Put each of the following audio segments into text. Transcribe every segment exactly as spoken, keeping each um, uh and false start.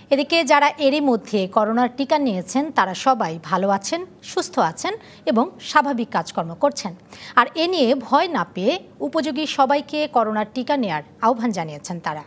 এদিকে যারা এরই মধ্যে করোনার টিকা নিয়েছেন তারা সবাই ভালো আছেন, সুস্থ আছেন এবং স্বাভাবিক কাজকর্ম করছেন। আর এ নিয়ে ভয় না পেয়ে উপযোগী সবাইকে করোনার টিকা নেয়ার আহ্বান জানিয়েছেন তারা।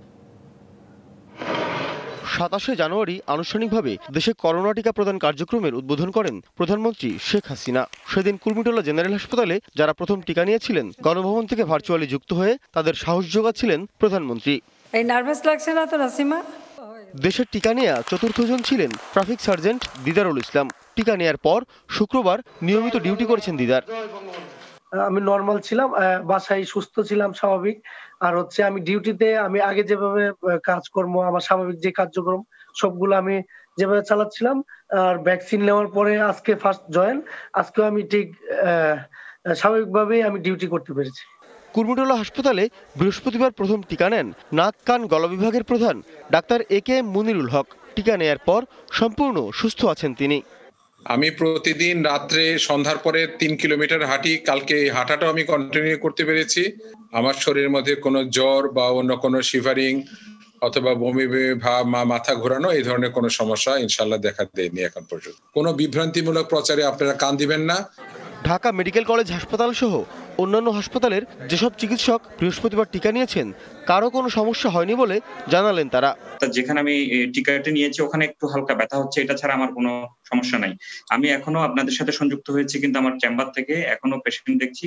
সাতাশে জানুয়ারি আনুষ্ঠানিকভাবে দেশে করোনা টিকা প্রদান কার্যক্রমের উদ্বোধন করেন প্রধানমন্ত্রী শেখ হাসিনা। সেদিন কুর্মিটোলা জেনারেল হাসপাতালে যারা প্রথম টিকা নিয়েছিলেন গণভবন থেকে ভার্চুয়ালি যুক্ত হয়ে তাদের সাহস যোগাচ্ছিলেন প্রধানমন্ত্রী। এই নার্ভাস লাগছে না তো নাসিমা? দেশের টিকা নেয়া চতুর্থজন ছিলেন ট্রাফিক সার্জেন্ট দিদারুল ইসলাম। টিকা নেয়ার পর শুক্রবার নিয়মিত ডিউটি করেছেন দিদার। আমি নর্মাল ছিলাম, বাসায় সুস্থ ছিলাম, স্বাভাবিক। আর হচ্ছে আমি ডিউটিতে আমি আগে যেভাবে কাজকর্ম আমার স্বাভাবিক যে কার্যক্রম সবগুলো আমি যেভাবে চালাচ্ছিলাম। আর ভ্যাকসিন নেওয়ার পরে আজকে ফার্স্ট জয়েন, আজকেও আমি ঠিক স্বাভাবিকভাবেই আমি ডিউটি করতে পেরেছি। কুর্মিটোলা হাসপাতালে বৃহস্পতিবার প্রথম টিকা নেন নাক কান গলা বিভাগের প্রধান doctor A K M Munirul Haque. টিকা নেয়ার পর সম্পূর্ণ সুস্থ আছেন তিনি। আমি প্রতিদিন রাত্রে সন্ধ্যার পরে তিন কিলোমিটার হাঁটি। কালকে হাঁটাটাও আমি কন্টিনিউ করতে পেরেছি। আমার শরীরের মধ্যে কোনো জ্বর বা অন্য কোনো শিভারিং অথবা বমি ভাব বা মাথা ঘোরানো এই ধরনের কোনো সমস্যা ইনশাল্লাহ দেখা দেয়নি এখন পর্যন্ত। কোনো বিভ্রান্তিমূলক প্রচারে আপনারা কান দিবেন না। ঢাকা মেডিকেল কলেজ হাসপাতাল সহ অন্যান্য হাসপাতালের যেসব চিকিৎসক বৃহস্পতিবার টিকা নিয়েছেন কারো কোনো সমস্যা হয়নি বলে জানালেন তারা। যেখানে আমি টিকাটা নিয়েছি ওখানে একটু হালকা ব্যথা হচ্ছে, এটা ছাড়া আমার কোনো সমস্যা নাই। আমি এখনো আপনাদের সাথে সংযুক্ত হয়েছি কিন্তু আমার চেম্বার থেকে এখনো পেশেন্ট দেখছি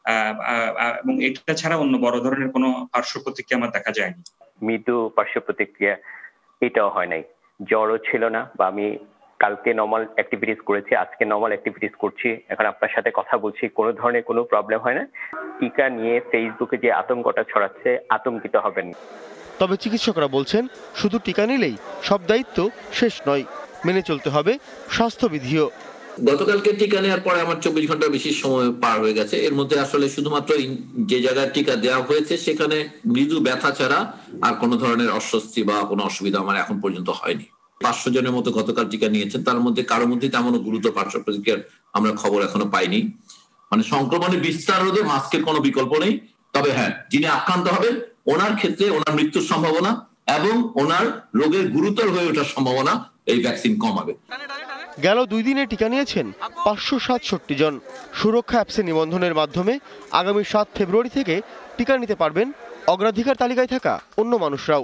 এবং এটা ছাড়া অন্য বড় ধরনের কোনো পার্শ্ব প্রতিক্রিয়া আমার দেখা যায়নি। মৃদু পার্শ্ব প্রতিক্রিয়া এটাও হয় নাই, জ্বরও ছিল না। বা আমি কালকে নর্মাল অ্যাক্টিভিটিস করেছি, আজকে নর্মাল অ্যাক্টিভিটিস করছি, এখন আপনার সাথে কথা বলছি, কোনো ধরনের কোনো প্রবলেম হয় না। টিকা নিয়ে ফেসবুকে যে আতঙ্কটা ছড়াচ্ছে, আতঙ্কিত হবেন। তবে চিকিৎসকরা বলছেন শুধু টিকা নিলেই সব দায়িত্ব শেষ নয়, মেনে চলতে হবে স্বাস্থ্যবিধিও। গতকালকে টিকা নেওয়ার পরে আমার চব্বিশ ঘন্টা বেশি সময় পার হয়ে গেছে। এর মধ্যে আসলে শুধুমাত্র যে জায়গায় টিকা দেওয়া হয়েছে সেখানে মৃদু ব্যথা ছাড়া আর কোনো ধরনের অস্বস্তি বা কোনো অসুবিধা আমার এখন পর্যন্ত হয়নি। পাঁচশো জনের মতো গতকাল টিকা নিয়েছেন, তার মধ্যে কারো মধ্যে তেমন গুরুতর পার্শ্ব প্রতিক্রিয়ার আমরা খবর এখনো পাইনি। মানে সংক্রমণের বিস্তার রোধে মাস্কের কোনো বিকল্প নেই। তবে হ্যাঁ, যিনি আক্রান্ত হবেন ওনার ক্ষেত্রে ওনার মৃত্যুর সম্ভাবনা এবং ওনার রোগের গুরুতর হয়ে ওঠার সম্ভাবনা এই ভ্যাকসিন কমাবে। গেল দুই দিনে টিকা নিয়েছেন পাঁচশো সাতষট্টি জন। সুরক্ষা অ্যাপসে নিবন্ধনের মাধ্যমে আগামী সাত ফেব্রুয়ারি থেকে টিকা নিতে পারবেন অগ্রাধিকার তালিকায় থাকা অন্য মানুষরাও।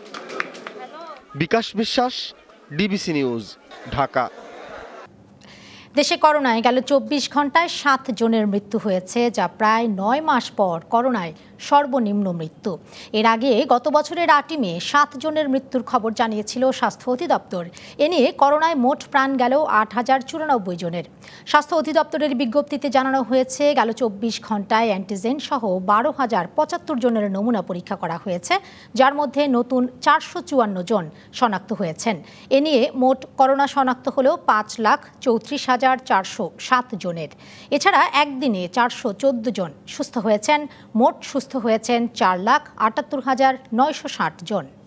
বিকাশ বিশ্বাস, ডিবিসি নিউজ, ঢাকা। দেশে করোনায় গেল চব্বিশ ঘন্টায় সাত জনের মৃত্যু হয়েছে, যা প্রায় নয় মাস পর করোনায় সর্বনিম্ন মৃত্যু। এর আগে গত বছরের আটই মে সাত জনের মৃত্যুর খবর জানিয়েছিল স্বাস্থ্য অধিদপ্তর। এ নিয়ে করোনায় মোট প্রাণ গেল আট হাজার চুরানব্বই জনের। স্বাস্থ্য অধিদপ্তরের বিজ্ঞপ্তিতে জানানো হয়েছে গেল চব্বিশ ঘন্টায় অ্যান্টিজেন সহ বারো হাজার পঁচাত্তর জনের নমুনা পরীক্ষা করা হয়েছে, যার মধ্যে নতুন চারশো চুয়ান্ন জন শনাক্ত হয়েছেন। এ নিয়ে মোট করোনা শনাক্ত হল পাঁচ লাখ চৌত্রিশ হাজার চারশো সাত জনের। এছাড়া একদিনে চারশো চোদ্দ জন সুস্থ হয়েছেন। মোট সুস্থ হয়েছেন চার লাখ আটাত্তর হাজার নয়শো ষাট জন।